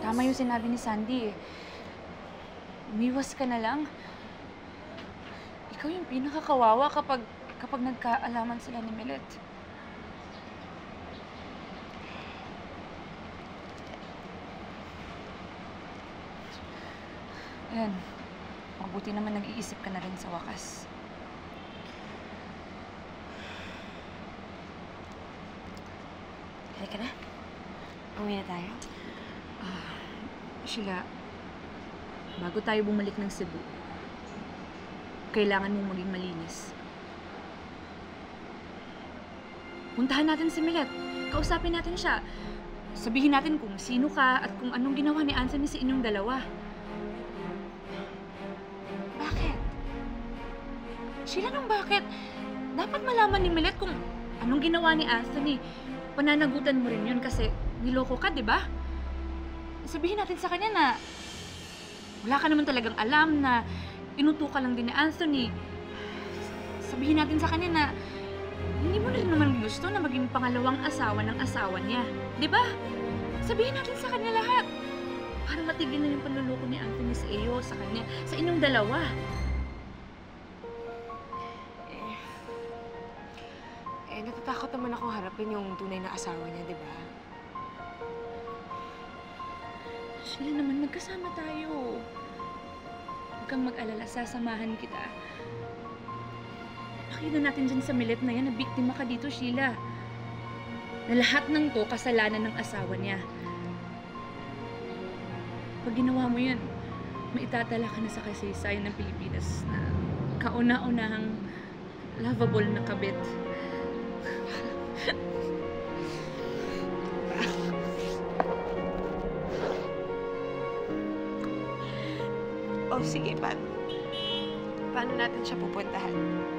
Tama yung sinabi ni Sandy eh. Umiwas ka na lang. Ikaw yung pinakakawawa kapag nagkaalaman sila ni Milet. Ayan. Mabuti naman nag-iisip ka na rin sa wakas. Halika na. Uwi na tayo. Sheila, bago tayo bumalik ng Cebu, kailangan mong maging malinis. Puntahan natin si Milet. Kausapin natin siya. Sabihin natin kung sino ka at kung anong ginawa ni Anthony sa inyong dalawa. Bakit? Sheila, nung bakit? Dapat malaman ni Milet kung anong ginawa ni Anthony. Pananagutan mo rin yun kasi niloko ka, di ba? Sabihin natin sa kanya na wala ka naman talagang alam na inuto ka lang din ni Anthony. Sabihin natin sa kanya na hindi mo rin naman gusto na maging pangalawang asawa ng asawa niya. Di ba? Sabihin natin sa kanya lahat. Para matigil na yung panluloko ni Anthony sa iyo, sa kanya, sa inyong dalawa. Natatakot naman ako harapin yung tunay na asawa niya, di ba? Sheila naman, magkasama tayo. Huwag kang mag-alala, sasamahan kita. Pakita natin dyan sa Milet na yan na biktima ka dito, Sheila. Na lahat ng to, kasalanan ng asawa niya. Pag ginawa mo yun, maitatala ka na sa kasaysayan ng Pilipinas na kauna-unahang lovable na kabit. Oh, sige, paano natin siya pupuntahan?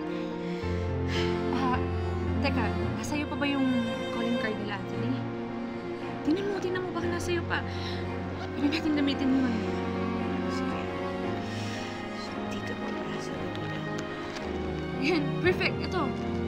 Teka, nasa'yo pa ba yung calling card nila, Anthony? Tingnan mo, baka nasa'yo pa. Pwede natin gamitin yun. Sige. So, dito mo na sa luturan. Yan, perfect. Ito.